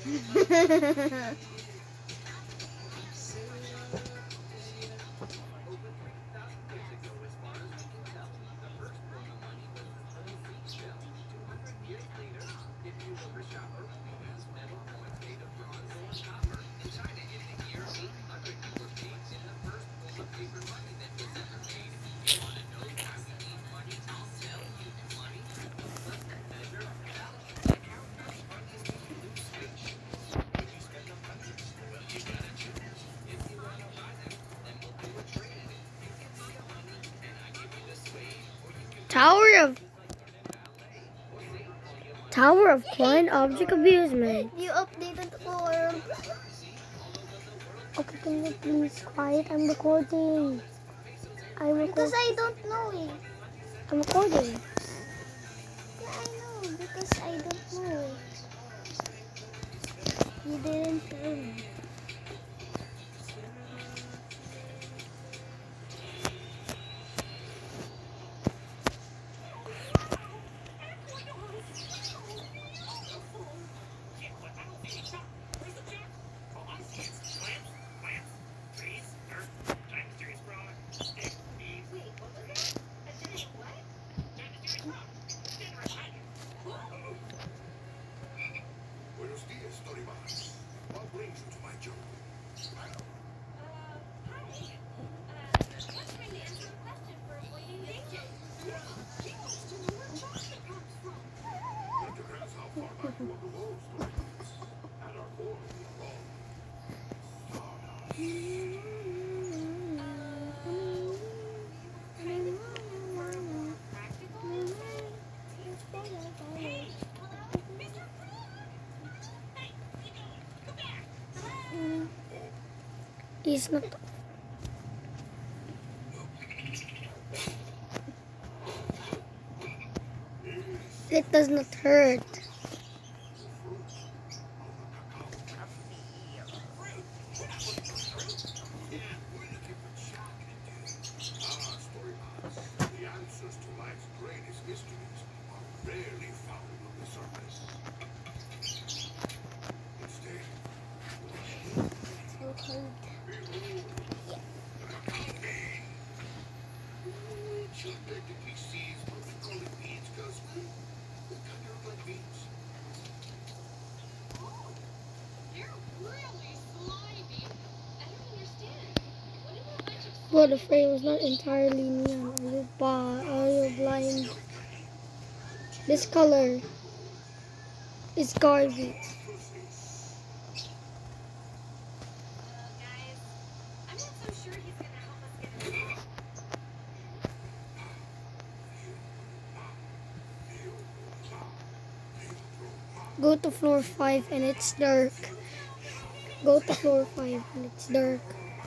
Tower of Coin Object Abusement. You updated the form. Okay, can you please quiet? I'm recording. Because I don't know it. I'm recording. Yeah, I know. Because I don't know it. You didn't tell me. It's not. It does not hurt. Well, the frame was not entirely neon. Are you blind? This color is garbage. Go to floor 5 and it's dark. Go to floor 5 and it's dark.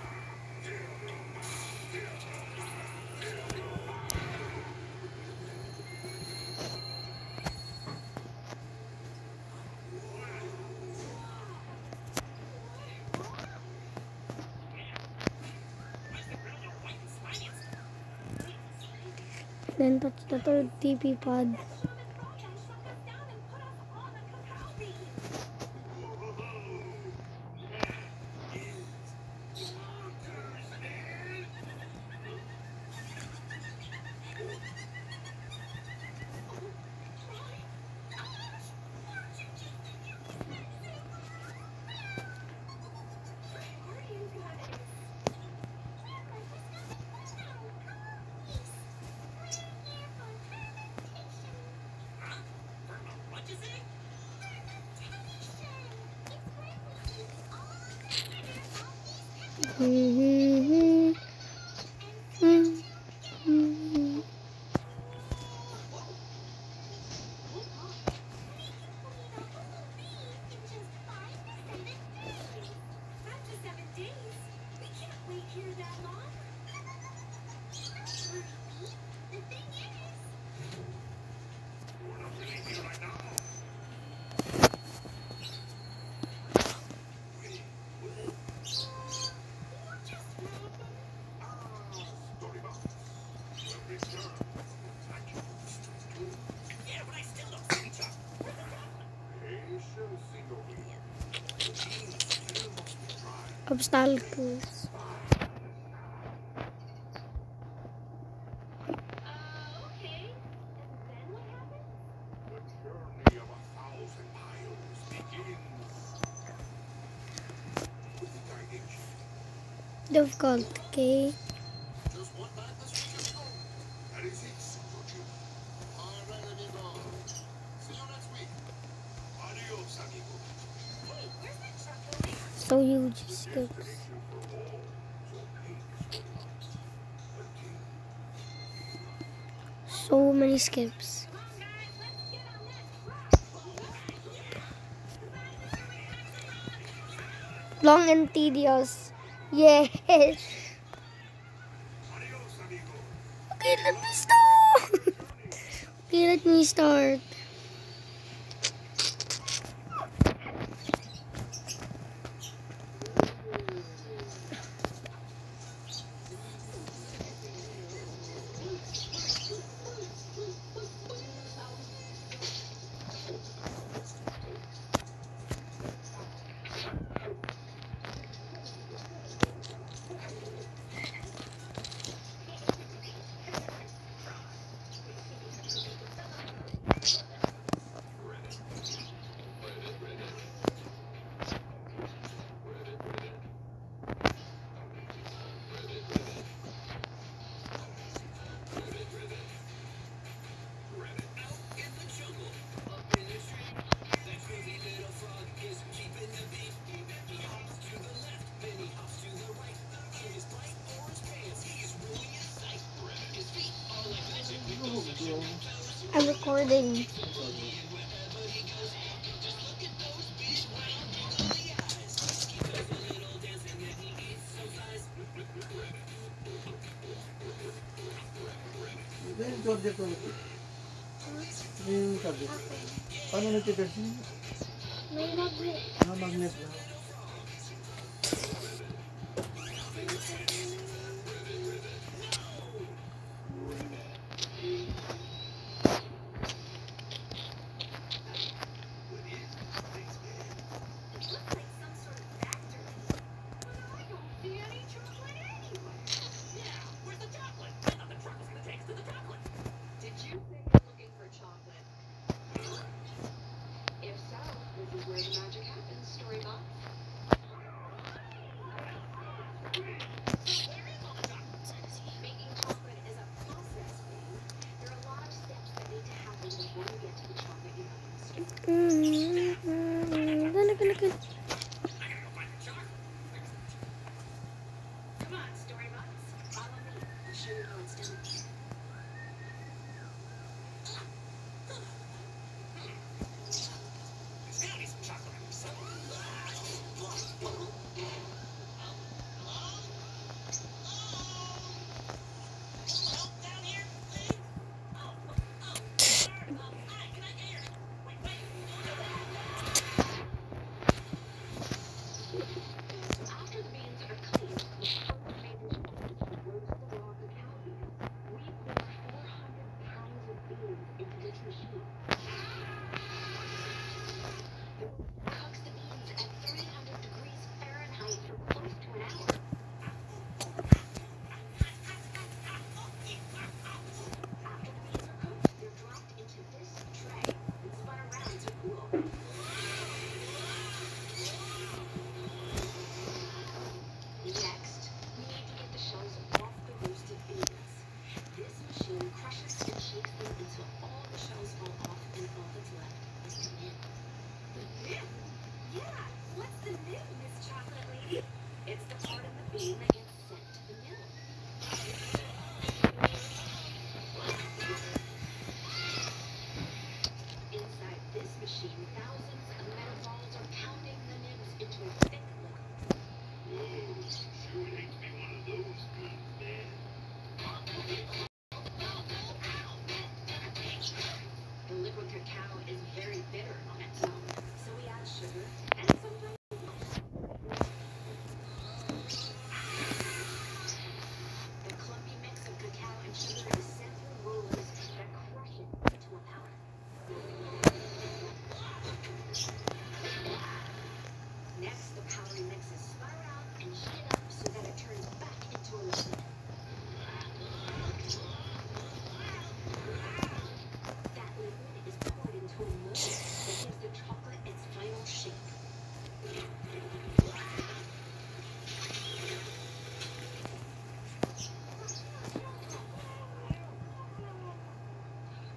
Then touch the third TP pod. Obstacles. Difficult, okay? So huge skips. So many skips. Long and tedious. Yes. Okay, let me start. Okay, let me start. I'm recording. Yung subject ko. Yung subject. Paano nagtitest niyo? May magnet. Magnet lang. Look.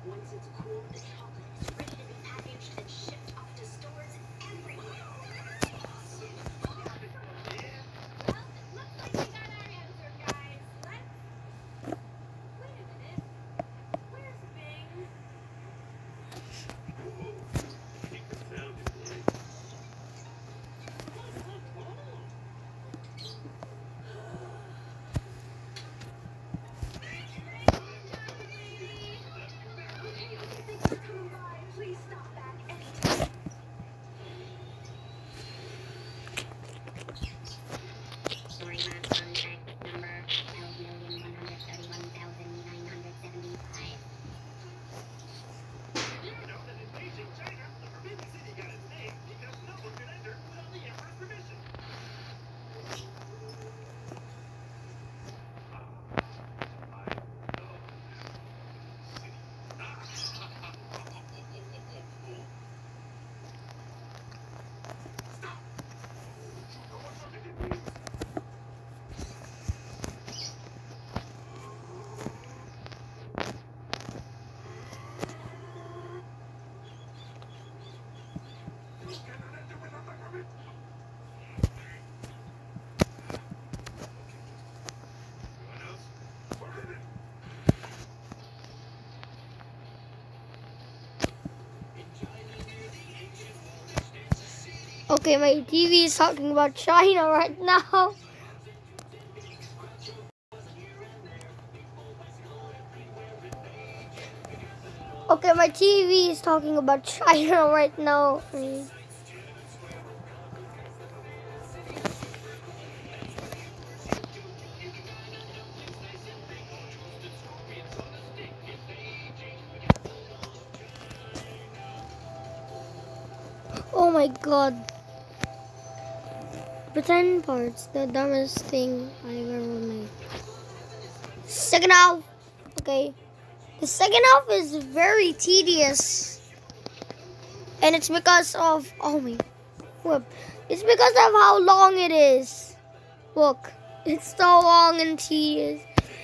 Okay, my TV is talking about China right now. Okay, my TV is talking about China right now. Oh my god. Pretend parts, the dumbest thing I've ever made. Second half. Okay. The second half is very tedious. And it's because of, oh my whoop. It's because of how long it is. Look, it's so long and tedious.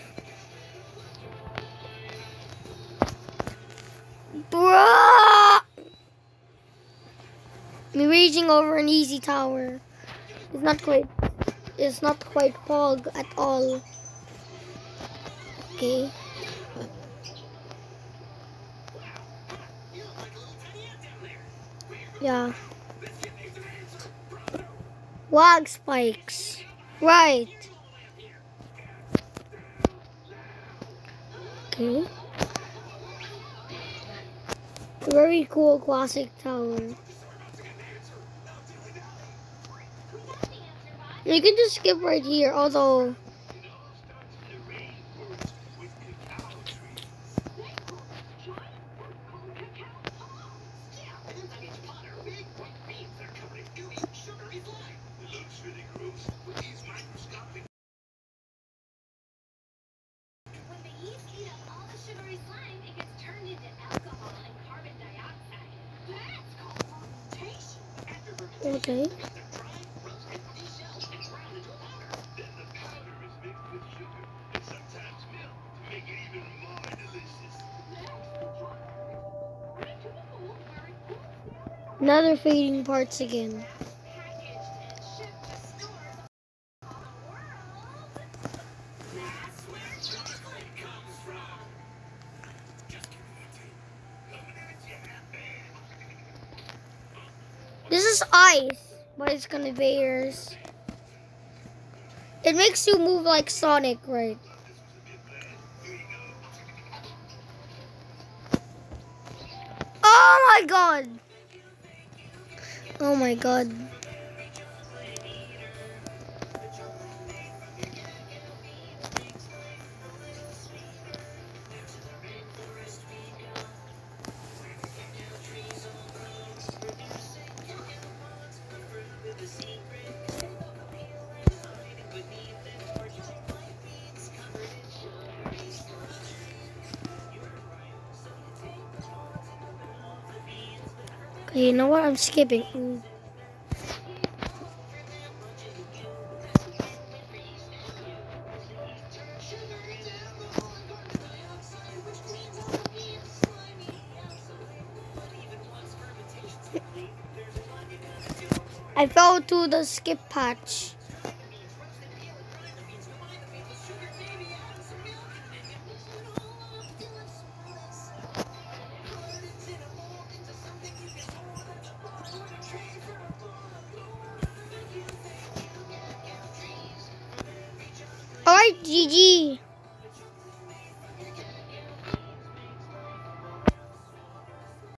Bruh! Me raging over an easy tower. It's not quite pog at all. Okay. Yeah. Lag spikes. Right. Okay. A very cool classic tower. You can just skip right here, although okay. Another fading parts again. This is ice, but it's conveyors. It makes you move like Sonic, right? Oh my god! Oh my god. Okay, you know what? I'm skipping. I fell to the skip patch. Alright, GG.